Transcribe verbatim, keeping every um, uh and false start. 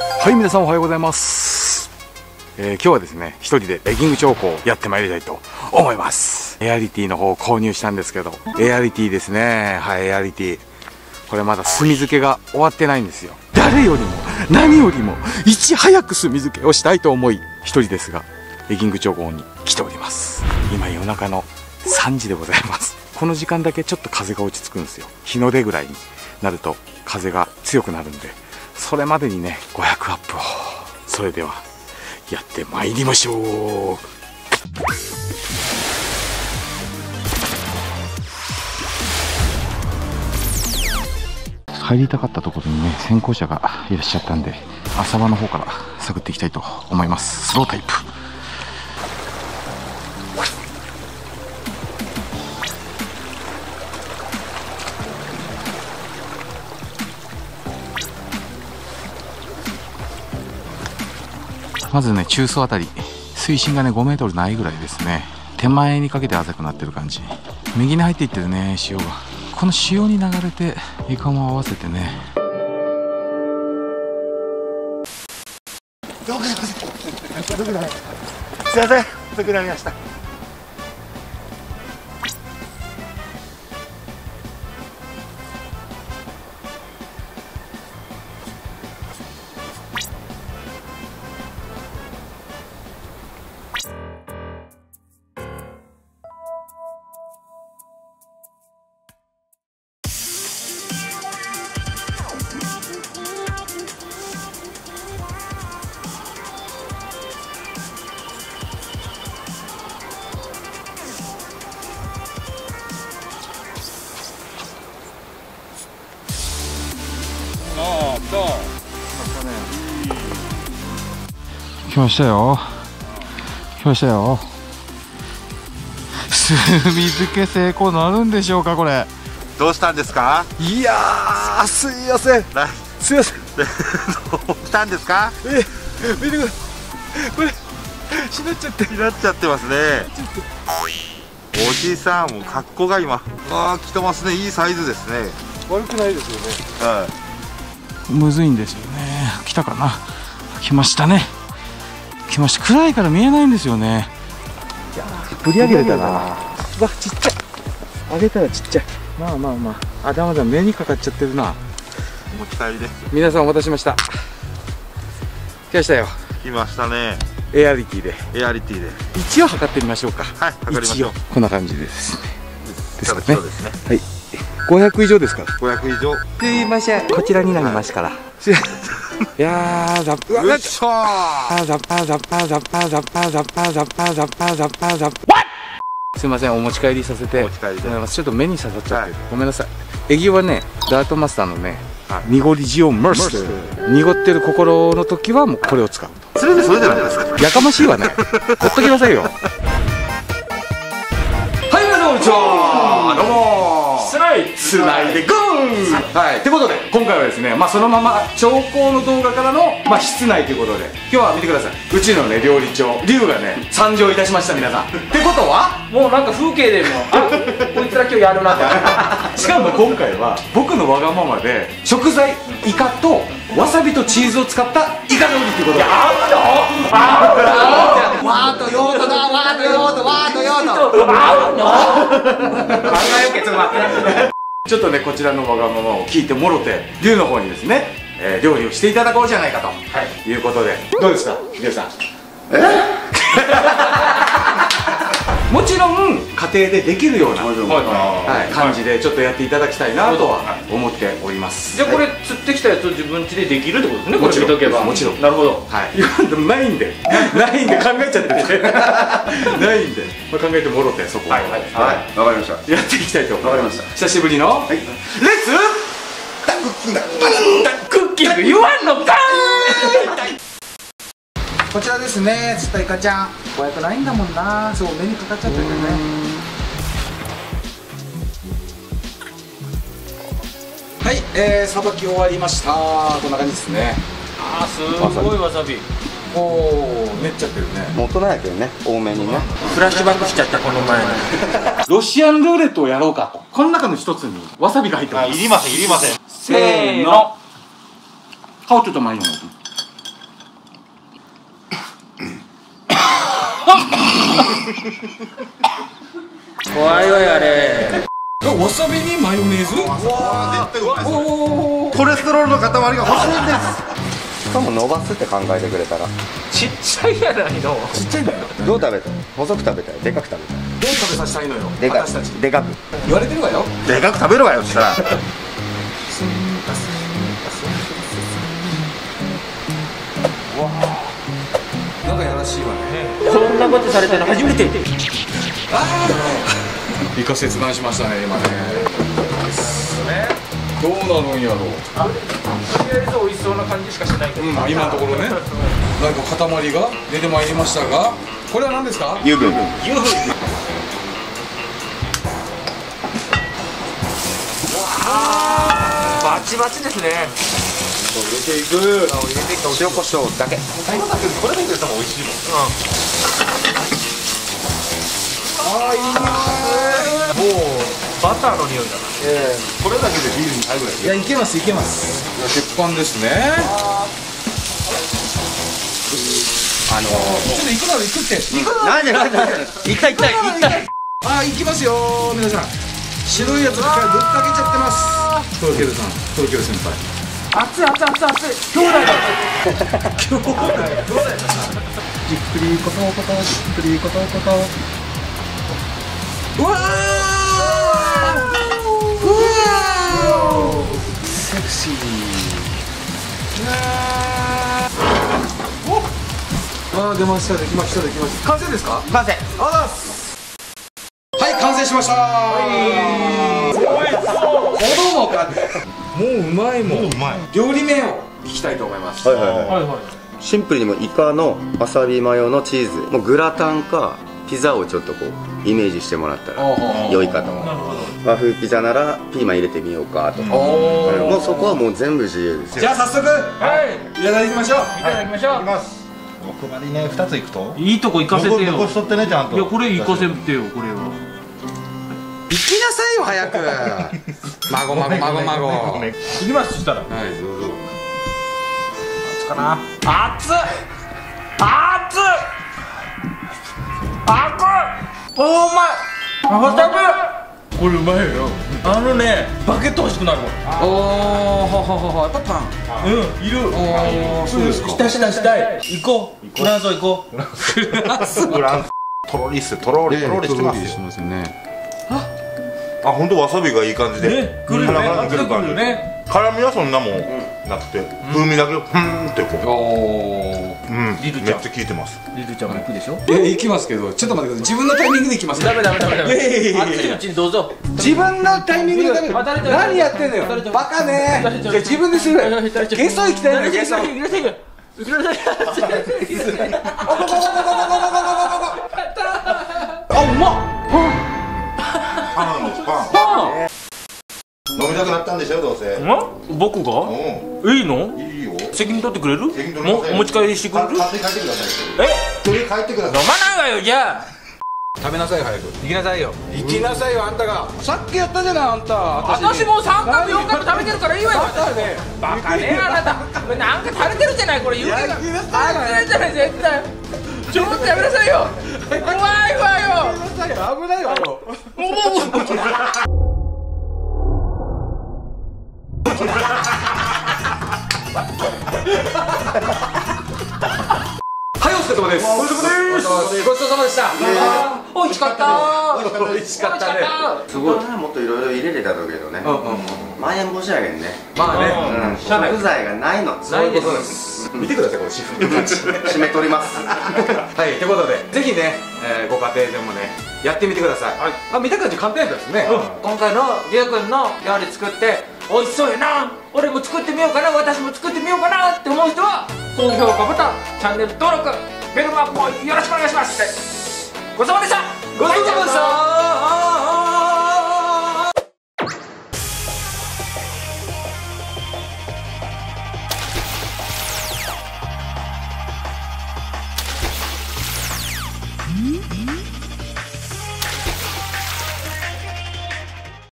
はい、皆さんおはようございます。えー、今日はですね、一人でレギング調校をやってまいりたいと思います。エアリティの方を購入したんですけど、エアリティですね。はい、エアリティ。これまだ墨付けが終わってないんですよ。誰よりも何よりもいち早く墨付けをしたいと思い、一人ですがレギング調校に来ております。今夜中のさんじでございます。この時間だけちょっと風が落ち着くんですよ。日の出ぐらいになると風が強くなるんで、それまでにねごひゃくアップを。それではやってまいりましょう。入りたかったところにね先行者がいらっしゃったんで、浅場の方から探っていきたいと思います。スロータイプ。まずね中層あたり、水深がねごメートルないぐらいですね。手前にかけて浅くなってる感じ。右に入っていってるね潮が。この潮に流れてイカも合わせてね。 どこだどこだすいません、遅くなりました。 来ましたよ。来ましたよ。墨付け成功なるんでしょうかこれ。 どうしたんですか？ いやー、すいません。すいません。 どうしたんですか？ え、見てください。これしなっちゃって。 しなっちゃってますね。おじさんも格好が今、ああ来てますね。いいサイズですね。 悪くないですよね。 はい。 むずいんですよね。来たかな。来ましたね。来ました。暗いから見えないんですよね。いやー、振り上げれたな。うわ、ちっちゃい。上げたらちっちゃい。まあまあまあ。あ、だまだ目にかかっちゃってるな。 お持ち帰りで。 皆さんお待たせしました。来ましたよ。 来ましたね。 エアリティで。 エアリティで。 一応測ってみましょうか。 はい、測りましょう。 こんな感じですね。 ですかね。そうですね。 はい。ごひゃく以上ですか。 ごひゃく以上。 すいません。こちらになりますから。いやー、ザッパー、 よいしょー。 ザッパー、ザッパー、ザッパー、ザッパー、ザッパー、ザッパー、ザッパー、ザッパー、ザッパー。すいません、お持ち帰りさせて。 お持ち帰りで。 ちょっと目に刺さっちゃって、ごめんなさい。エギはね、ダートマスターのね、濁りジオマース。濁ってる心の時はもうこれを使う。 それでそれじゃないですか。 やかましいわね。ほっときなさいよ。はい、皆さんこんにちは。どうも。スライスライでゴー。はい、ということで今回はですね、まあそのまま調校の動画からのまあ室内ということで、今日は見てください。うちのね料理長龍がね参上いたしました。皆さん。ってことはもうなんか風景でもあこいつら今日やるなと。 しかも今回は僕のわがままで食材イカとわさびとチーズを使ったイカ料理っていうことで。 合うの？合うの？ わーと用途だ、わーと用途、わーと用途。 合うの？考えよけ、ちょっと待って。 ちょっとねこちらのわがままを聞いてもろて龍の方にですね、えー、料理をしていただこうじゃないかと、はい、いうことでどうですか龍さん。もちろん家庭でできるような、はい、感じでちょっとやっていただきたいなとは思っております。 じゃあこれ釣ってきたやつを自分家でできるってことですね。これ見とけば。 もちろん。 なるほど。 はい。ないんでないんで考えちゃっててないんで、まあ、考えてもろてそこをはいはい、 わかりました。 やっていきたいと思います。 わかりました。 久しぶりのレッツタクッキングクッキング言わんのかーい。 こちらですね、釣ったイカちゃん。ごひゃくないんだもんな。そう、目にかかっちゃってるね。はい、えー、さばき終わりました。こんな感じですね。 あー、すごいわさび。 おお、練っちゃってるね。 大人やけどね、多めにね。 フラッシュバックしちゃった、この前の。 ロシアンルーレットをやろうかと。この中の一つにわさびが入ってます。 いりません、いりません。 せーの。 顔ちょっと前に。 怖いわよあれ。 わさびにマヨネーズ。 わあ絶対うまいですおお。 コレステロールの塊が欲しいんですしかも伸ばすって考えてくれたらちっちゃいやないの。 ちっちゃいんだよ。 どう食べたい？細く食べたい？でかく食べたい？ どう食べさせたいのよ。 でか私たち。 でかく。 言われてるわよ。 でかく食べるわよそしたらなんかやらしいわね。 こんなことされたの初めて。 イカ切断しましたね今ね。どうなるんやろう。 とりあえず美味しそうな感じしかしてないけど。 うん、今のところね。なんか塊が出てまいりましたが、これは何ですか？ 油分。 バチバチですね。 入れていく。 塩コショウだけ。 これだけで多分美味しいもんああいいね。 もうバターの匂いだな。 これだけでビールに入るぐらいいやいけますいけます。鉄板ですね。あのちょっと行くなら行くって。 なんでなんでなんで。痛い痛い痛い。 ああ行きますよ皆さん。白いやつぶっかけちゃってます。トロケルさん、トロケル先輩。 熱い熱い熱い熱い。兄弟だ。 兄弟。 じっくりコトコトじっくりコトコト。 うわー。うわー。セクシー。ああ出ましたできましたできました。完成ですか？ 完成。 ありがとうございます。はい完成しました。子供か。もううまいもん。 うまい料理名を聞きたいと思います。 はいはいはい。 はいはい。 シンプルにもイカのわさびマヨのチーズ、もうグラタンかピザをちょっとこうイメージしてもらったら良いかと思う。和風ピザならピーマン入れてみようかとか、 おーもうそこはもう全部自由です。 じゃあ早速はい。 いただきましょう。 いただきましょう。 いきます奥張りねふたついくといいとこ行かせてよ。 残しとってねちゃんといやこれ行かせてよこれは。 行きなさいよ早く。孫孫孫孫。はい行きますそしたら。 どうぞ。 かな。熱っ。熱っ。熱っ。おうまい。わさび。これうまいよ。あのねバケット欲しくなるもん。 おおほほほほやっぱパン。 うんいる。 おおそうですか。 したしたしたい。行こう。フランス行こう。 フランスとろりっすとろりとろりしてますよしてますよね。 あ本当わさびがいい感じでね来るよね。 鼻から抜ける感じ来るよね。 辛みはそんなもんなくて風味だけふーんってこおお。 ううんリルちゃんめっちゃ効いてますリルちゃんも行くでしょ。 え行きますけどちょっと待ってください。自分のタイミングで行きます。 ダメダメダメダメ。 いやいやいやいや熱いうちにどうぞ。 自分のタイミングで食べる。 あ誰だ何やってんのよ。バカね。じゃあ自分でする。ゲスト行きたいのよゲスト。 いらっしゃいよ。いらっしゃい。 あうまっ。 パンですパンパン。 飲みたくなったんでしょどうせ僕がういいの？ んいいよ責任取ってくれる？ 責任取りませんよもお持ち帰りしてくれる？ 買って帰ってくださいえ？ 取り帰ってください飲まないわよじゃあ。 食べなさい早く。 行きなさいよ。 行きなさいよあんたが。さっきやったじゃないあんた。 私もうさんかいもよんかいも食べてるからいいわよ。 バカね。 バカねあなた。なんか垂れてるじゃないこれ湯気が。 やめなさいあれじゃない絶対。ちょっとやめなさいよ。怖いわよ。 危ないわよ。はいお疲れ様です。お疲れ様です。ごちそうさまでした。 美味しかったー。 美味しかったね。 すごいもっといろいろ入れれたけどね、まん延防止やけんね。 まあね。 うん食材がないの。 ないです見てくださいこの私服。 締め取ります。 はいということでぜひねえーご家庭でもねやってみてください。あ見た感じ簡単やったですね。 今回のりゅうくんの料理作って美味しそうやな、俺も作ってみようかな、私も作ってみようかなって思う人は高評価ボタン、チャンネル登録、ベルマークもよろしくお願いします。ごちそうさまでした。 ごちそうさまでした。